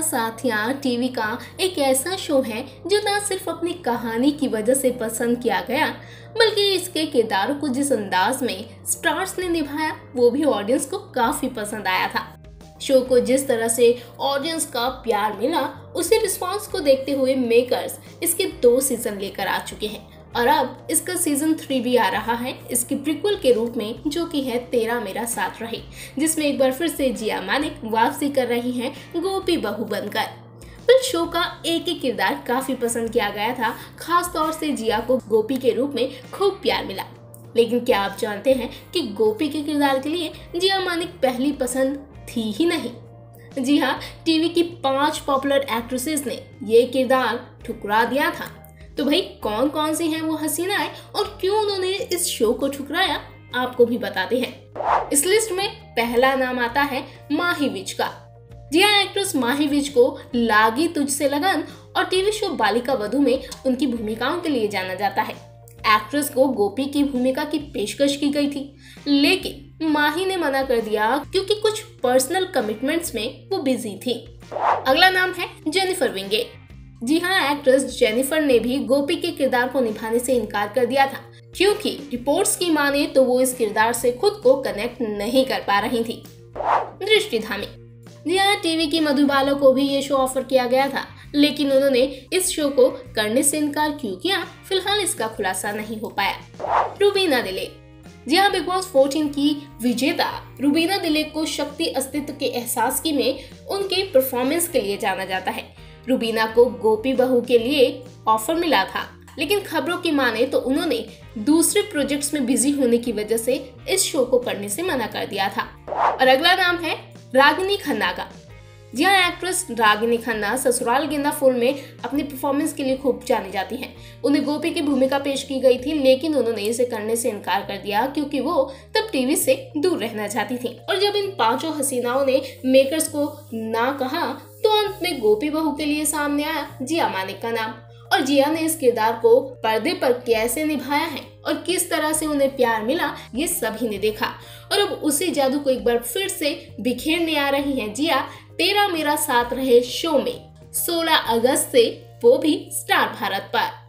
साथिया TV का एक ऐसा शो है जो ना सिर्फ अपनी कहानी की वजह से पसंद किया गया, बल्कि इसके किरदारों को जिस अंदाज में स्टार्स ने निभाया वो भी ऑडियंस को काफी पसंद आया था। शो को जिस तरह से ऑडियंस का प्यार मिला, उसी रिस्पांस को देखते हुए मेकर्स इसके 2 सीजन लेकर आ चुके हैं और अब इसका सीजन 3 भी आ रहा है इसकी प्रीक्वल के रूप में, जो कि है तेरा मेरा साथ रहे, जिसमें एक बार फिर से जिया मानिक वापसी कर रही हैं गोपी बहू बनकर। पर शो का एक ही किरदार काफी पसंद किया गया था, खास तौर से जिया को गोपी के रूप में खूब प्यार मिला। लेकिन क्या आप जानते हैं कि गोपी के किरदार के लिए जिया मानिक पहली पसंद थी ही नहीं। जी हाँ, टीवी की 5 पॉपुलर एक्ट्रेसेस ने ये किरदार ठुकरा दिया था। तो भाई कौन कौन सी हैं वो हसीनाएं और क्यों उन्होंने इस शो को ठुकराया, आपको भी बताते हैं। इस लिस्ट में पहला नाम आता है माही विज का। जी हाँ, एक्ट्रेस माही विज को लागी तुझसे लगन और टीवी शो बालिका वधू में उनकी भूमिकाओं के लिए जाना जाता है। एक्ट्रेस को गोपी की भूमिका की पेशकश की गई थी, लेकिन माही ने मना कर दिया क्योंकि कुछ पर्सनल कमिटमेंट्स में वो बिजी थी। अगला नाम है जेनिफर विंगे। जी हाँ, एक्ट्रेस जेनिफर ने भी गोपी के किरदार को निभाने से इनकार कर दिया था, क्योंकि रिपोर्ट्स की माने तो वो इस किरदार से खुद को कनेक्ट नहीं कर पा रही थी। दृष्टि धामी। जी हाँ, टीवी की मधुबाला को भी ये शो ऑफर किया गया था, लेकिन उन्होंने इस शो को करने से इनकार क्यों किया, फिलहाल इसका खुलासा नहीं हो पाया। रुबीना दिलेक। जी हाँ, बिग बॉस 14 की विजेता रुबीना दिलेक को शक्ति अस्तित्व के एहसास की में उनके परफॉर्मेंस के लिए जाना जाता है। रुबीना को गोपी बहू के लिए ऑफर मिला था, लेकिन खबरों की माने तो उन्होंने दूसरे प्रोजेक्ट्स में बिजी होने की वजह से इस शो को करने से मना कर दिया था। और अगला नाम है रागिनी खन्ना का। जी हाँ, एक्ट्रेस रागिनी खन्ना ससुराल गेंदा फूल में अपनी परफॉर्मेंस के लिए खूब जानी जाती हैं। उन्हें गोपी की भूमिका पेश की गई थी, लेकिन उन्होंने इसे करने से इनकार कर दिया क्योंकि वो तब टीवी से दूर रहना चाहती थी। और जब इन 5 हसीनाओं ने मेकर्स को ना कहा तो अंत में गोपी बहू के लिए सामने आया जिया मानिक का नाम। और जिया ने इस किरदार को पर्दे पर कैसे निभाया है और किस तरह से उन्हें प्यार मिला, ये सभी ने देखा। और अब उसी जादू को एक बार फिर से बिखेरने आ रही हैं जिया तेरा मेरा साथ रहे शो में 16 अगस्त से, वो भी स्टार भारत पर।